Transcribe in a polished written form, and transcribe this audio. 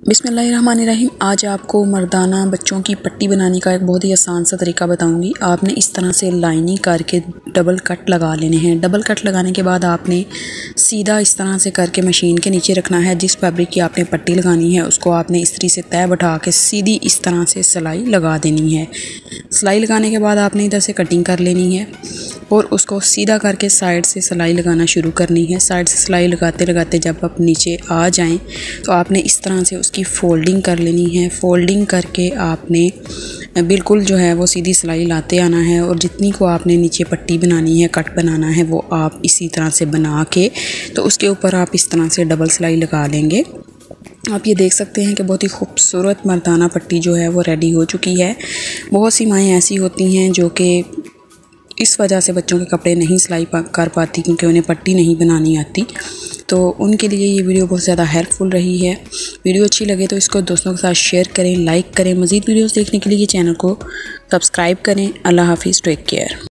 बिस्मिल्लाहिर्रहमानिर्रहीम। आज आपको मर्दाना बच्चों की पट्टी बनाने का एक बहुत ही आसान सा तरीका बताऊंगी। आपने इस तरह से लाइनिंग करके डबल कट लगा लेने हैं। डबल कट लगाने के बाद आपने सीधा इस तरह से करके मशीन के नीचे रखना है। जिस फैब्रिक की आपने पट्टी लगानी है उसको आपने इस्त्री से तय बैठा के सीधी इस तरह से सिलाई लगा देनी है। सिलाई लगाने के बाद आपने इधर से कटिंग कर लेनी है और उसको सीधा करके साइड से सिलाई लगाना शुरू करनी है। साइड से सिलाई लगाते लगाते जब आप नीचे आ जाएं तो आपने इस तरह से उसकी फ़ोल्डिंग कर लेनी है। फ़ोल्डिंग करके आपने बिल्कुल जो है वो सीधी सिलाई लाते आना है और जितनी को आपने नीचे पट्टी बनानी है, कट बनाना है, वो आप इसी तरह से बना के तो उसके ऊपर आप इस तरह से डबल सिलाई लगा लेंगे। आप ये देख सकते हैं कि बहुत ही खूबसूरत मर्दाना पट्टी जो है वो रेडी हो चुकी है। बहुत सी माएँ ऐसी होती हैं जो कि इस वजह से बच्चों के कपड़े नहीं सिलाई कर पाती क्योंकि उन्हें पट्टी नहीं बनानी आती। तो उनके लिए ये वीडियो बहुत ज़्यादा हेल्पफुल रही है। वीडियो अच्छी लगे तो इसको दोस्तों के साथ शेयर करें, लाइक करें। मज़ीद वीडियोस देखने के लिए चैनल को सब्सक्राइब करें। अल्लाह हाफिज़, टेक केयर।